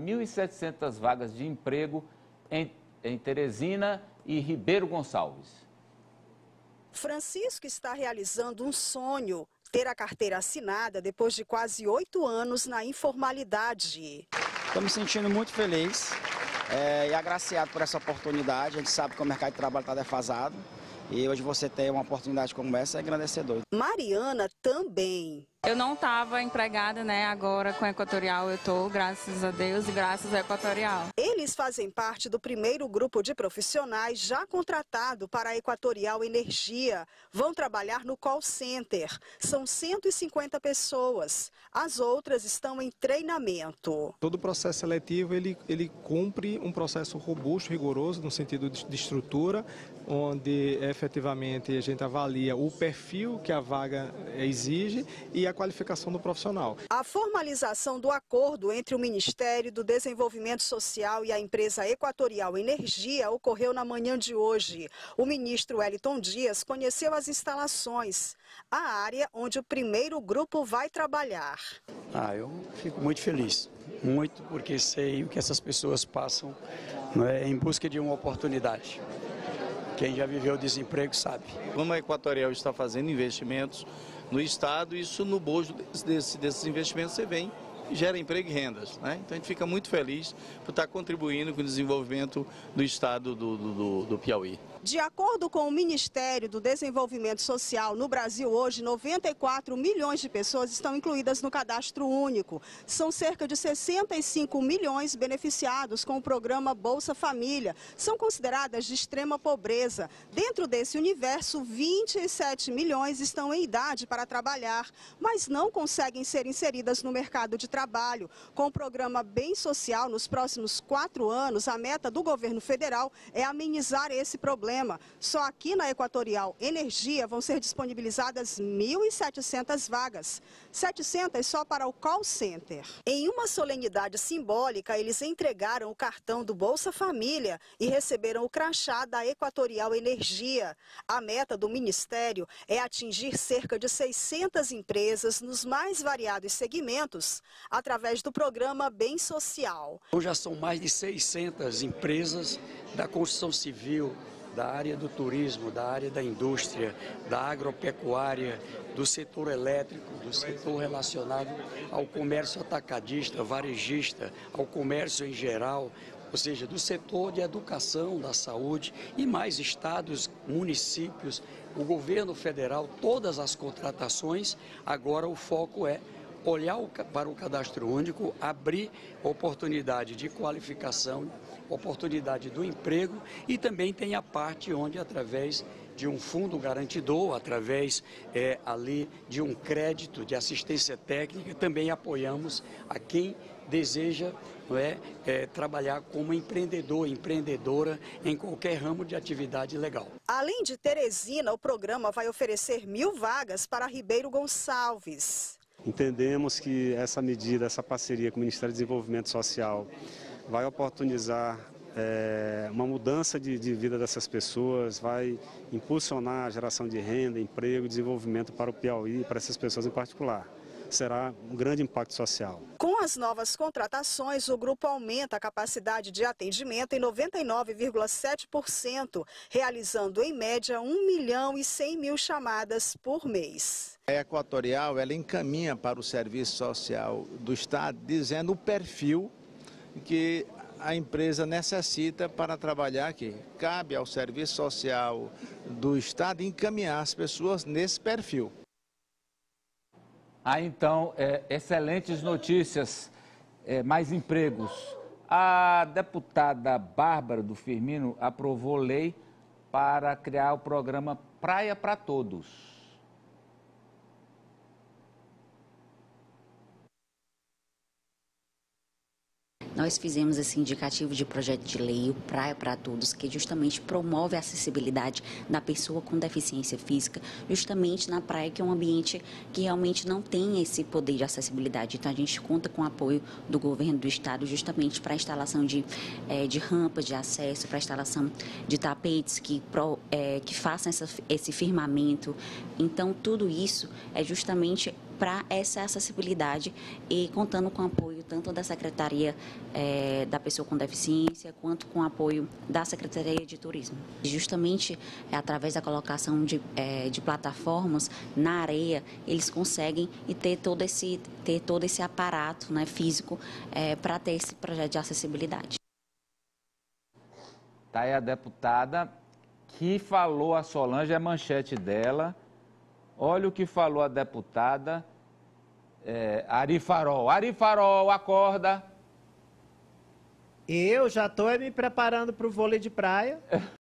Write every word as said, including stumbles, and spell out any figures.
mil e setecentas vagas de emprego em, em Teresina e Ribeiro Gonçalves. Francisco está realizando um sonho, ter a carteira assinada depois de quase oito anos na informalidade. Estou me sentindo muito feliz é, e agraciado por essa oportunidade. A gente sabe que o mercado de trabalho está defasado e hoje você ter uma oportunidade como essa é engrandecedor. Mariana também. Eu não estava empregada, né? Agora com a Equatorial eu estou, graças a Deus e graças à Equatorial. Eles fazem parte do primeiro grupo de profissionais já contratado para a Equatorial Energia. Vão trabalhar no call center. São cento e cinquenta pessoas. As outras estão em treinamento. Todo o processo seletivo ele, ele cumpre um processo robusto, rigoroso, no sentido de, de estrutura, onde efetivamente a gente avalia o perfil que a vaga exige e a qualificação do profissional. A formalização do acordo entre o Ministério do Desenvolvimento Social e a empresa Equatorial Energia ocorreu na manhã de hoje. O ministro Wellington Dias conheceu as instalações, a área onde o primeiro grupo vai trabalhar. Ah, eu fico muito feliz, muito, porque sei o que essas pessoas passam, não é, em busca de uma oportunidade. Quem já viveu o desemprego sabe. Como a Equatorial está fazendo investimentos no Estado, isso no bojo desse, desses investimentos você vem e gera emprego e rendas, né? Então a gente fica muito feliz por estar contribuindo com o desenvolvimento do Estado do, do, do Piauí. De acordo com o Ministério do Desenvolvimento Social, no Brasil hoje, noventa e quatro milhões de pessoas estão incluídas no cadastro único. São cerca de sessenta e cinco milhões beneficiados com o programa Bolsa Família. São consideradas de extrema pobreza. Dentro desse universo, vinte e sete milhões estão em idade para trabalhar, mas não conseguem ser inseridas no mercado de trabalho. Com o programa Bem Social, nos próximos quatro anos, a meta do governo federal é amenizar esse problema. Só aqui na Equatorial Energia vão ser disponibilizadas mil e setecentas vagas, setecentas só para o call center. Em uma solenidade simbólica, eles entregaram o cartão do Bolsa Família e receberam o crachá da Equatorial Energia. A meta do Ministério é atingir cerca de seiscentas empresas nos mais variados segmentos através do programa Bem Social. Já são mais de seiscentas empresas da construção civil, da área do turismo, da área da indústria, da agropecuária, do setor elétrico, do setor relacionado ao comércio atacadista, varejista, ao comércio em geral, ou seja, do setor de educação, da saúde e mais estados, municípios, o governo federal, todas as contratações. Agora o foco é olhar para o cadastro único, abrir oportunidade de qualificação, oportunidade do emprego e também tem a parte onde, através de um fundo garantidor, através é, ali de um crédito de assistência técnica, também apoiamos a quem deseja não é, é, trabalhar como empreendedor, empreendedora em qualquer ramo de atividade legal. Além de Teresina, o programa vai oferecer mil vagas para Ribeiro Gonçalves. Entendemos que essa medida, essa parceria com o Ministério do Desenvolvimento Social vai oportunizar é, uma mudança de, de vida dessas pessoas, vai impulsionar a geração de renda, emprego e desenvolvimento para o Piauí, para essas pessoas em particular. Será um grande impacto social. Com as novas contratações, o grupo aumenta a capacidade de atendimento em noventa e nove vírgula sete por cento, realizando em média um milhão e cem mil chamadas por mês. A Equatorial, ela encaminha para o Serviço Social do Estado, dizendo o perfil que a empresa necessita para trabalhar aqui. Cabe ao Serviço Social do Estado encaminhar as pessoas nesse perfil. Ah, então, é, excelentes notícias, é, mais empregos. A deputada Bárbara do Firmino aprovou lei para criar o programa Praia para Todos. Nós fizemos esse indicativo de projeto de lei, o Praia para Todos, que justamente promove a acessibilidade da pessoa com deficiência física, justamente na praia, que é um ambiente que realmente não tem esse poder de acessibilidade. Então, a gente conta com o apoio do governo do estado justamente para a instalação de, é, de rampas de acesso, para a instalação de tapetes que, pro, é, que façam essa, esse firmamento. Então, tudo isso é justamente para essa acessibilidade e contando com o apoio tanto da Secretaria é, da Pessoa com Deficiência, quanto com o apoio da Secretaria de Turismo. Justamente é, através da colocação de, é, de plataformas na areia, eles conseguem e ter todo esse, ter todo esse aparato, né, físico é, para ter esse projeto de acessibilidade. Está aí a deputada que falou a Solange, a manchete dela. Olha o que falou a deputada é, Ari Farol. Ari Farol, acorda. Eu já estou me preparando para o vôlei de praia.